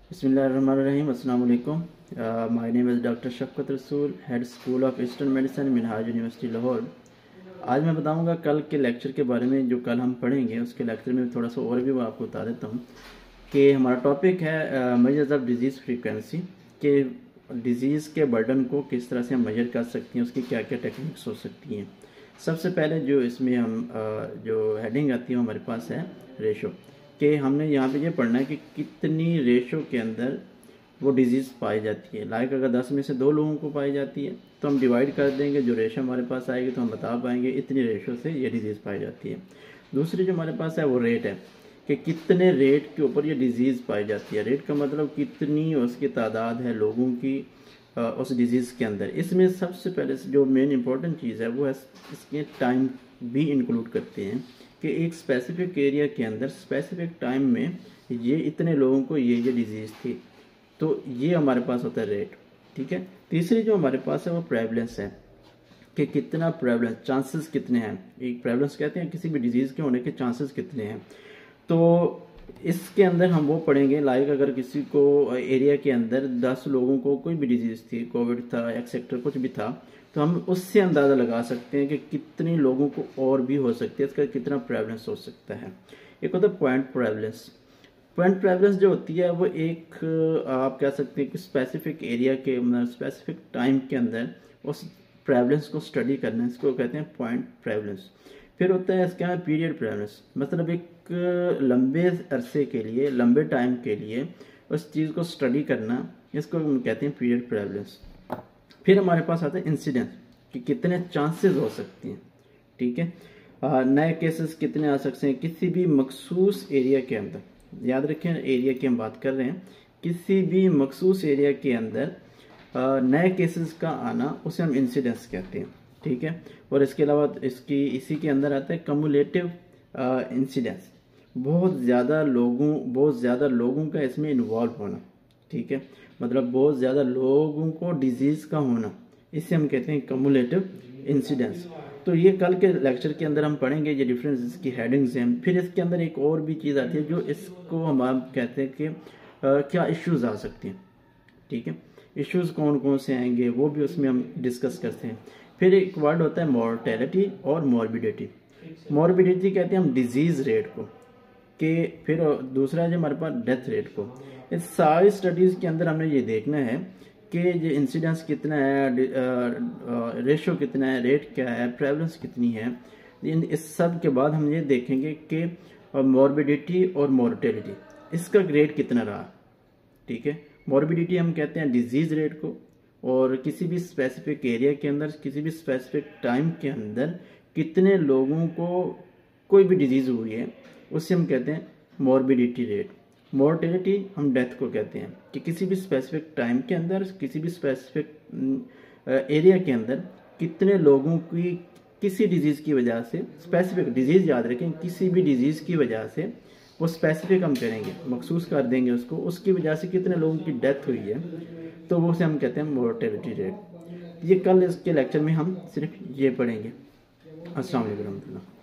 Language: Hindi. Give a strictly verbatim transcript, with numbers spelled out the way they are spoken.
बिस्मिल्लाहिर्रहमानिर्रहीम। अस्सलाम वालेकुम। My name is doctor Shafqat Rasool, head school of eastern medicine, Minhaj university Lahore. आज मैं बताऊंगा कल के लेक्चर के बारे में। जो कल हम पढ़ेंगे उसके लेक्चर में थोड़ा सा और भी आपको बता देता हूँ कि हमारा टॉपिक है मेजर्स ऑफ डिजीज़ फ्रीक्वेंसी, के डिजीज़ के बर्डन को किस तरह से हम मेजर कर सकते हैं, उसकी क्या क्या टेक्निक्स हो सकती हैं। सबसे पहले जो इसमें हम जो हेडिंग आती है हमारे पास है रेशो, कि हमने यहाँ पे ये पढ़ना है कि कितनी रेशो के अंदर वो डिजीज़ पाई जाती है। लाइक अगर दस में से दो लोगों को पाई जाती है तो हम डिवाइड कर देंगे, जो रेशो हमारे पास आएगी तो हम बता पाएंगे इतनी रेशो से ये डिजीज़ पाई जाती है। दूसरी जो हमारे पास है वो रेट है कि कितने रेट के ऊपर ये डिजीज़ पाई जाती है। रेट का मतलब कितनी उसकी तादाद है लोगों की उस डिज़ीज़ के अंदर। इसमें सबसे पहले जो मेन इंपॉर्टेंट चीज़ है वो है इसके टाइम भी इंक्लूड करते हैं कि एक स्पेसिफिक एरिया के अंदर स्पेसिफिक टाइम में ये इतने लोगों को ये ये डिजीज़ थी, तो ये हमारे पास होता है रेट। ठीक है। तीसरी जो हमारे पास है वो प्रेवलेंस है कि कितना प्रेवलेंस, चांसेस कितने हैं। एक प्रेवलेंस कहते हैं किसी भी डिजीज़ के होने के चांसेस कितने हैं। तो इसके अंदर हम वो पढ़ेंगे लाइक अगर किसी को एरिया के अंदर दस लोगों को कोई भी डिजीज़ थी, कोविड था, एक्सेट्रा कुछ भी था, तो हम उससे अंदाज़ा लगा सकते हैं कि कितने लोगों को और भी हो सकती है, इसका कितना प्रेवलेंस हो सकता है। एक होता है पॉइंट प्रेवलेंस। पॉइंट प्रेवलेंस जो होती है वो एक आप कह सकते हैं कि स्पेसिफिक एरिया के मतलब स्पेसिफिक टाइम के अंदर उस प्रेवलेंस को स्टडी करना, इसको कहते हैं पॉइंट प्रेवलेंस। फिर होता है इसका पीरियड प्रेवलेंस, मतलब एक लंबे अरसे के लिए, लंबे टाइम के लिए उस चीज़ को स्टडी करना, इसको हम कहते हैं पीरियड प्रेवलेंस। फिर हमारे पास आता है इंसिडेंस कि कितने चांसेस हो सकती हैं। ठीक है। नए केसेस कितने आ सकते हैं किसी भी मखसूस एरिया के अंदर। याद रखें एरिया की हम बात कर रहे हैं, किसी भी मखसूस एरिया के अंदर नए केसेस का आना उसे हम इंसिडेंस कहते हैं। ठीक है। और इसके अलावा इसकी इसी के अंदर आता है कम्युलेटिव इंसिडेंस, बहुत ज़्यादा लोगों बहुत ज़्यादा लोगों का इसमें इन्वॉल्व होना। ठीक है। मतलब बहुत ज़्यादा लोगों को डिजीज़ का होना, इसे हम कहते हैं कम्युलेटिव इंसिडेंस। तो ये कल के लेक्चर के अंदर हम पढ़ेंगे, ये डिफरेंस इसकी हेडिंग्स हैं। फिर इसके अंदर एक और भी चीज़ आती है जो इसको हम आप कहते हैं कि आ, क्या इश्यूज़ आ सकती हैं। ठीक है। इश्यूज़ कौन कौन से आएंगे वो भी उसमें हम डिस्कस करते हैं। फिर एक वर्ड होता है मॉर्टेलिटी और मॉर्बिडिटी। मॉर्बिडिटी कहते हैं हम डिजीज़ रेट को, कि फिर दूसरा जो हमारे पास डेथ रेट को। इस सारी स्टडीज़ के अंदर हमने ये देखना है कि ये इंसिडेंस कितना है, रेशो कितना है, रेट क्या है, प्रेवलेंस कितनी है। इन इस सब के बाद हम ये देखेंगे कि मॉर्बिडिटी और मॉर्टेलिटी इसका रेट कितना रहा। ठीक है। मॉर्बिडिटी हम कहते हैं डिजीज़ रेट को, और किसी भी स्पेसिफिक एरिया के अंदर किसी भी स्पेसिफिक टाइम के अंदर कितने लोगों को कोई भी डिजीज़ हुई है उससे हम कहते हैं मॉर्बिडिटी रेट। मॉर्टेलिटी हम डेथ को कहते हैं कि किसी भी स्पेसिफिक टाइम के अंदर किसी भी स्पेसिफिक एरिया के अंदर कितने लोगों की किसी डिजीज़ की वजह से, स्पेसिफिक डिजीज़ याद रखें, किसी भी डिजीज़ की वजह से, वो स्पेसिफिक हम करेंगे, मखसूस कर देंगे उसको, उसकी वजह से कितने लोगों की डेथ हुई है, तो वो से हम कहते हैं मॉर्टेलिटी रेट। ये कल इसके लेक्चर में हम सिर्फ ये पढ़ेंगे। अस्सलाम वालेकुम।